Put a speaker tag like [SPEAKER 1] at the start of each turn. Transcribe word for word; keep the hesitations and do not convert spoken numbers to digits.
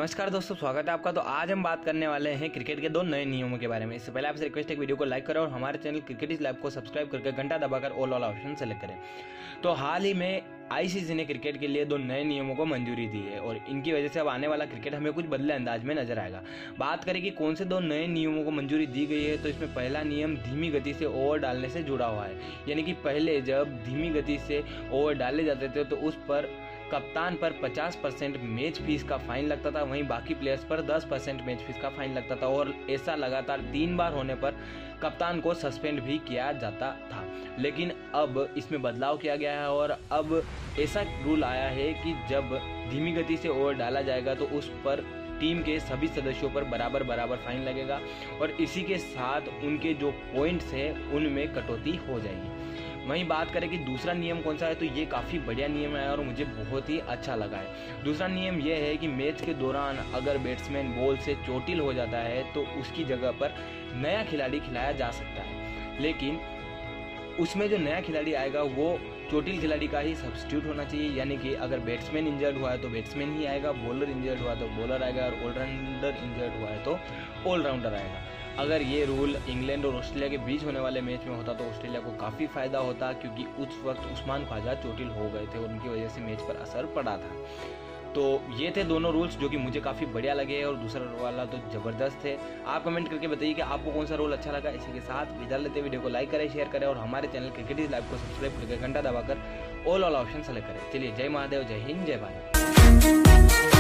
[SPEAKER 1] नमस्कार दोस्तों, स्वागत है आपका। तो आज हम बात करने वाले हैं क्रिकेट के दो नए नियमों के बारे में। इससे पहले आपसे रिक्वेस्ट है, वीडियो को लाइक करें और हमारे चैनल क्रिकेट इज लाइव को सब्सक्राइब करके घंटा दबाकर ऑल वाला ऑप्शन सेलेक्ट करें। तो हाल ही में आईसीसी ने क्रिकेट के लिए दो नए नियमों को मंजूरी दी है और इनकी वजह से अब आने वाला क्रिकेट हमें कुछ बदले अंदाज में नजर आएगा। बात करें कि कौन से दो नए नियमों को मंजूरी दी गई है, तो इसमें पहला नियम धीमी गति से ओवर डालने से जुड़ा हुआ है। यानी कि पहले जब धीमी गति से ओवर डाले जाते थे तो उस पर कप्तान पर पचास परसेंट मैच फीस का फाइन लगता था, वहीं बाकी प्लेयर्स पर दस परसेंट मैच फीस का फाइन लगता था और ऐसा लगातार तीन बार होने पर कप्तान को सस्पेंड भी किया जाता था। लेकिन अब इसमें बदलाव किया गया है और अब ऐसा रूल आया है कि जब धीमी गति से ओवर डाला जाएगा तो उस पर टीम के सभी सदस्यों पर बराबर बराबर फाइन लगेगा और इसी के साथ उनके जो पॉइंट्स हैं उनमें कटौती हो जाएगी। वहीं बात करें कि दूसरा नियम कौन सा है, तो ये काफ़ी बढ़िया नियम है और मुझे बहुत ही अच्छा लगा है। दूसरा नियम ये है कि मैच के दौरान अगर बैट्समैन बॉल से चोटिल हो जाता है तो उसकी जगह पर नया खिलाड़ी खिलाया जा सकता है, लेकिन उसमें जो नया खिलाड़ी आएगा वो चोटिल खिलाड़ी का ही सब्स्टिट्यूट होना चाहिए। यानी कि अगर बैट्समैन इंजर्ड हुआ है तो बैट्समैन ही आएगा, बॉलर इंजर्ड हुआ तो बॉलर आएगा और ऑलराउंडर इंजर्ड हुआ है तो ऑलराउंडर आएगा। अगर ये रूल इंग्लैंड और ऑस्ट्रेलिया के बीच होने वाले मैच में होता तो ऑस्ट्रेलिया को काफ़ी फायदा होता, क्योंकि उस वक्त उस्मान ख्वाजा चोटिल हो गए थे और उनकी वजह से मैच पर असर पड़ा था। तो ये थे दोनों रूल्स जो कि मुझे काफ़ी बढ़िया लगे और दूसरा वाला तो ज़बरदस्त है। आप कमेंट करके बताइए कि आपको कौन सा रूल अच्छा लगा। इसी के साथ विदा लेते वीडियो को लाइक करें, शेयर करें और हमारे चैनल क्रिकेट इज लाइव को सब्सक्राइब करके घंटा दबाकर ऑल ऑल ऑप्शन सेलेक्ट करें। चलिए, जय महादेव, जय हिंद, जय भारत।